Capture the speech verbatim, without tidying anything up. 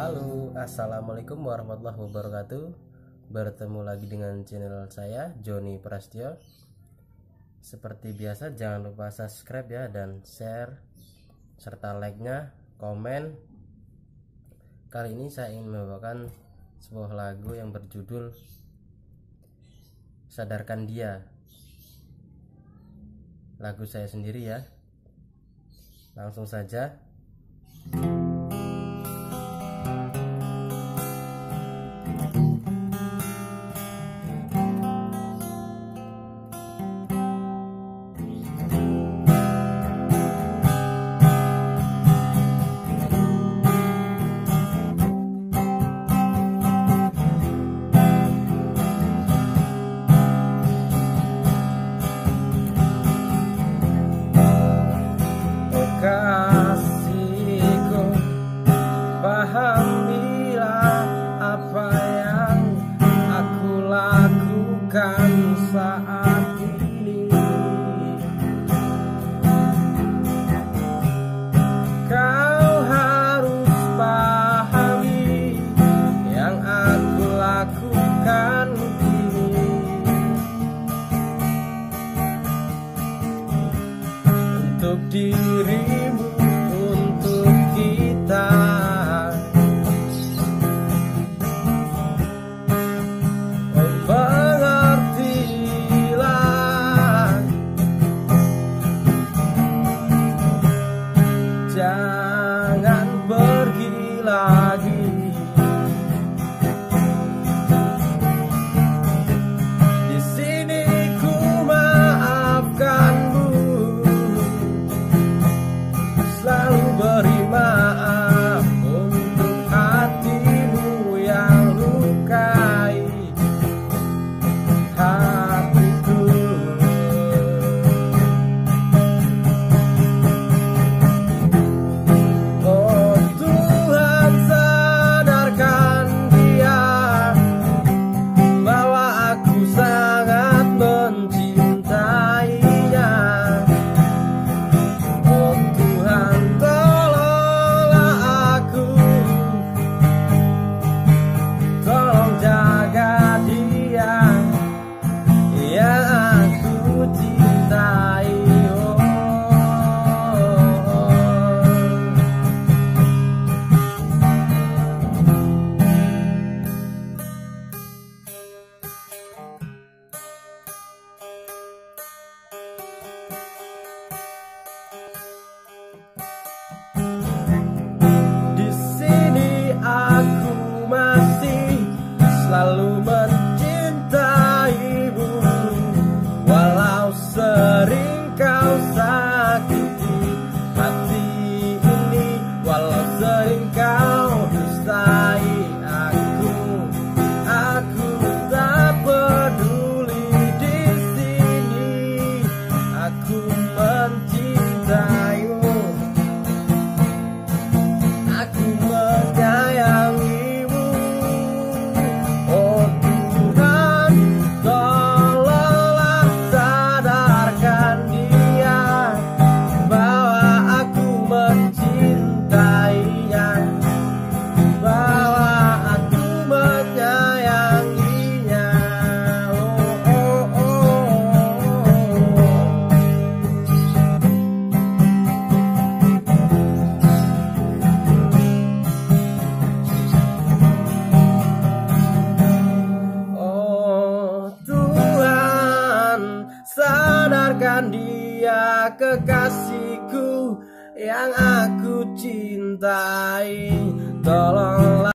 Halo, assalamualaikum warahmatullahi wabarakatuh. Bertemu lagi dengan channel saya, Joni Prastyo. Seperti biasa, jangan lupa subscribe ya, dan share serta like-nya, komen. Kali ini saya ingin membawakan sebuah lagu yang berjudul Sadarkan Dia. Lagu saya sendiri ya. Langsung saja. Kasihku, pahamilah apa yang aku lakukan saat ini. Kau harus pahami yang aku lakukan ini. Untuk dirimu, untuk kita, oh mengertilah. Jangan pergi lagi. Di sini ku maafkanmu, selalu beri maaf untuk hatimu yang lukai hatiku. Oh Tuhan, sadarkan dia bahwa aku sangat mencintainya. Oh Tuhan, tolonglah aku, tolong jaga dia yang aku cintai. Oh, di sini aku masih selalu mencintaimu, walau sering kau sakiti hati ini, walau sering kau dustai aku. Aku tak peduli, di sini aku mencintaimu. Aku menyayangimu. Oh Tuhan, tolonglah sadarkan dia bahwa aku mencintainya, bahwa aku menyayanginya. Oh, oh, oh, oh Tuhan, sadarkan dia kekasihku yang aku cintai. Tolonglah